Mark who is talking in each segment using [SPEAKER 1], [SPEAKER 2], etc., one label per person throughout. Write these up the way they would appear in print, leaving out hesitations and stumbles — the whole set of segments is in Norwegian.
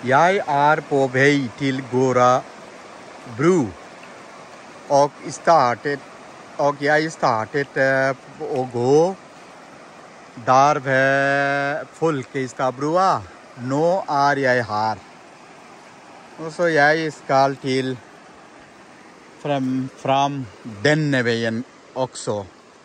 [SPEAKER 1] Jeg på vei til Gåra bru, og jeg startet å gå der ved Folkestadbrua. Nå jeg her. Og så jeg skal til fram denne veien også.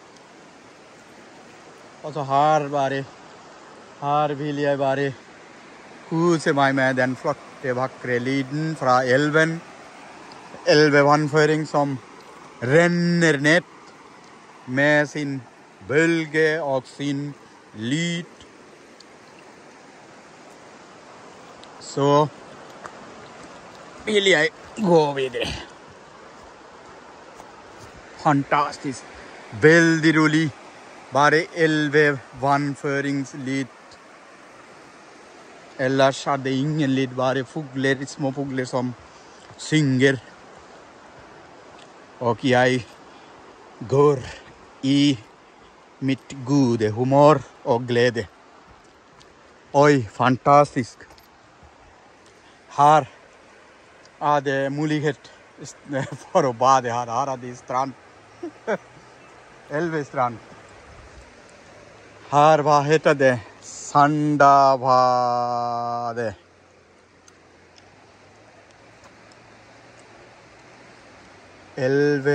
[SPEAKER 1] Og så her vil jeg bare kose meg med den flotte, vakre lyden fra elven. Elvevannføring som renner ned med sin bølge og sin lyd. Så vil jeg gå videre. Fantastisk. Veldig rolig. Bare elvevannføringslyd. Ellers det ingen lyd, bare fugler, små fugler som synger. Og jeg går i mitt gode humør og glede. Oi, fantastisk. Her det mulighet for å bade her. Her det strand. Elvestrand. Her, hva heter det? Sandabade. Elve.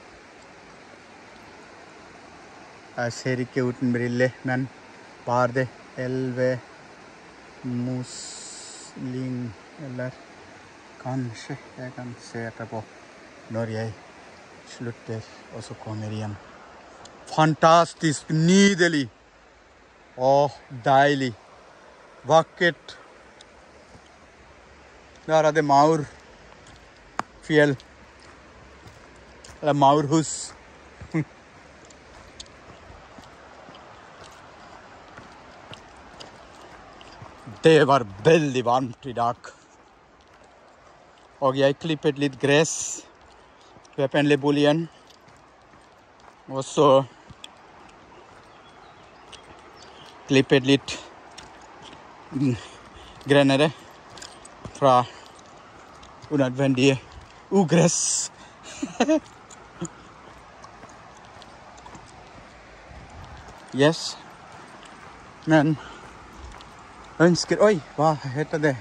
[SPEAKER 1] Jeg ser ikke uten brille, men bare det. Elve musling, eller kanskje jeg kan se etterpå når jeg slutter, og så kommer igjen. Fantastisk, nydelig. Åh, deilig. Vakkert. Der det Maurfjell. Eller Maurhus. Det var veldig varmt i dag. Og jeg klippet litt gress ved pendlerboligen. Og så klippet litt grenere fra unødvendige ugress. Yes. Men ønsker, oi, hva heter det?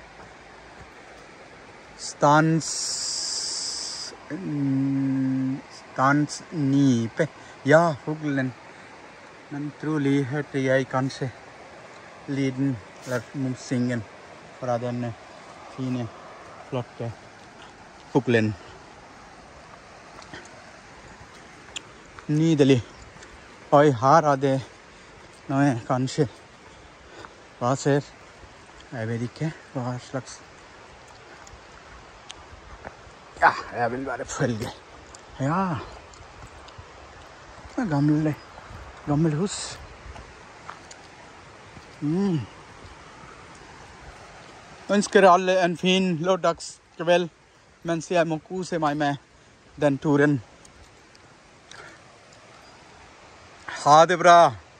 [SPEAKER 1] Stansnipe. Ja, fuglen. Men trolig hørte jeg kanskje lyden eller mumsingen fra denne fine, flotte fuglen. Nydelig. Oi, her det noe kanskje. Hva ser? Jeg vet ikke hva slags. Ja, jeg vil bare følge. Ja. Gammel hus. Ønsker alle en fin lørdagskveld, mens jeg må kose meg med den turen. Ha det bra!